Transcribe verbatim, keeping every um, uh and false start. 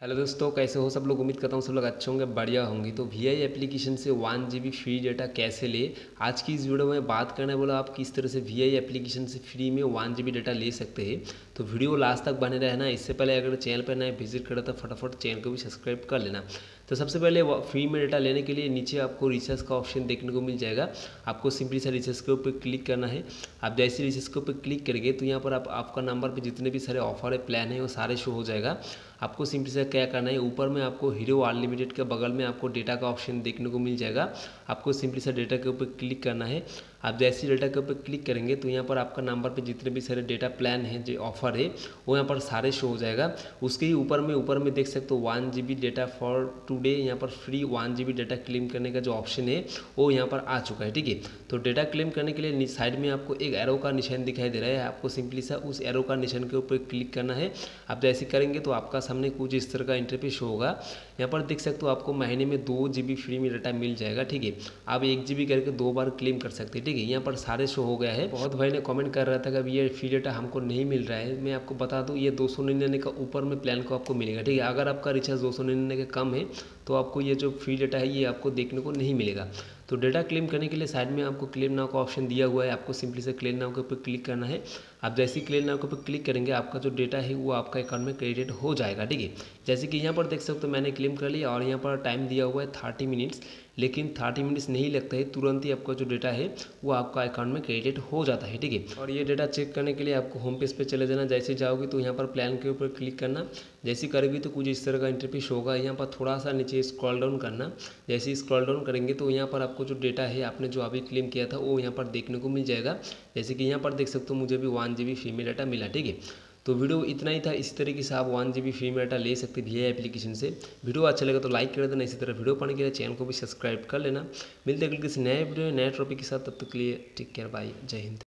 Hello दोस्तों, कैसे हो सब लोग। उम्मीद करता हूँ सब लोग अच्छे होंगे, बढ़िया होंगे। तो वी आई एप्लीकेशन से वन जी बी फ्री डेटा कैसे ले, आज की इस वीडियो में बात करने वाला आप किस तरह से वी आई एप्लीकेशन से फ्री में वन जी बी डेटा ले सकते हैं। तो वीडियो लास्ट तक बने रहना। इससे पहले अगर चैनल पर नए विजिट करें तो फटाफट चैनल को भी सब्सक्राइब कर लेना। तो सबसे पहले फ्री में डेटा लेने के लिए नीचे आपको रिचार्ज का ऑप्शन देखने को मिल जाएगा। आपको सिंपली सा रिचार्ज के ऊपर क्लिक करना है। आप जैसे रिचार्ज के ऊपर क्लिक करेंगे तो यहाँ पर आप आपका नंबर पर जितने भी सारे ऑफर है, प्लान है, वो सारे शो हो जाएगा। आपको सिंपली से क्या करना है, ऊपर में आपको हीरो अनलिमिटेड के बगल में आपको डेटा का ऑप्शन देखने को मिल जाएगा। आपको सिंपली से डेटा के ऊपर क्लिक करना है। आप जैसे डेटा के ऊपर क्लिक करेंगे तो यहाँ पर आपका नंबर पे जितने भी सारे डेटा प्लान है, जो ऑफर है, वो यहाँ पर सारे शो हो जाएगा। उसके ही ऊपर में ऊपर में देख सकते हो one G B data for today, यहाँ पर free one G B data claim करने का जो ऑप्शन है वो यहाँ पर आ चुका है। ठीक है, तो डेटा क्लेम करने के लिए साइड में आपको एक एरो का निशान दिखाई दे रहा है। आपको सिंपली सा उस एरो का निशान के ऊपर क्लिक करना है। आप जैसे करेंगे तो आपका सामने कुछ इस तरह का इंटरफेस होगा। यहाँ पर देख सकते हो आपको महीने में दो जी बी फ्री में डाटा मिल जाएगा। ठीक है, आप एक जी बी करके दो बार क्लेम कर सकते हैं। ठीक है, यहाँ पर सारे शो हो गया है। बहुत भाई ने कमेंट कर रहा था कि अभी ये फ्री डाटा हमको नहीं मिल रहा है। मैं आपको बता दूँ, ये दो सौ निन्यानवे का ऊपर में प्लान को आपको मिलेगा। ठीक है, अगर आपका रिचार्ज दो सौ निन्यानवे के कम है तो आपको ये जो फ्री डाटा है ये आपको देखने को नहीं मिलेगा। तो डेटा क्लेम करने के लिए साइड में आपको क्लेम नाउ का ऑप्शन दिया हुआ है। आपको सिंपली से क्लेम नाउ के ऊपर क्लिक करना है। आप जैसे ही क्लेम नाउ के ऊपर क्लिक करेंगे आपका जो डेटा है वो आपका अकाउंट में क्रेडिट हो जाएगा। ठीक है, जैसे कि यहाँ पर देख सकते हो मैंने क्लेम कर लिया और यहाँ पर टाइम दिया हुआ है थर्टी मिनट्स। लेकिन थर्टी मिनट्स नहीं लगता है, तुरंत ही आपका जो डेटा है वो आपका अकाउंट में क्रेडिट हो जाता है। ठीक है, और ये डेटा चेक करने के लिए आपको होम पेज पे चले जाना। जैसे जाओगे तो यहाँ पर प्लान के ऊपर क्लिक करना। जैसे करेगी तो कुछ इस तरह का इंटरफेस होगा। यहाँ पर थोड़ा सा नीचे स्क्रॉल डाउन करना। जैसे ही स्क्रॉल डाउन करेंगे तो यहाँ पर आपको जो डेटा है आपने जो अभी क्लेम किया था वो यहाँ पर देखने को मिल जाएगा। जैसे कि यहाँ पर देख सकते हो मुझे भी वन जी बी फ्री में डाटा मिला। ठीक है, तो वीडियो इतना ही था। इसी तरीके से आप वन जी बी फ्री में डाटा ले सकते हैं वी आई एप्लीकेशन से। वीडियो अच्छा लगा तो लाइक कर देना। इसी तरह वीडियो पाने के लिए चैनल को भी सब्सक्राइब कर लेना। मिलते हैं अगले किसी नए वीडियो नए टॉपिक के साथ। तब तक के लिए टेक केयर, बाय, जय हिंद।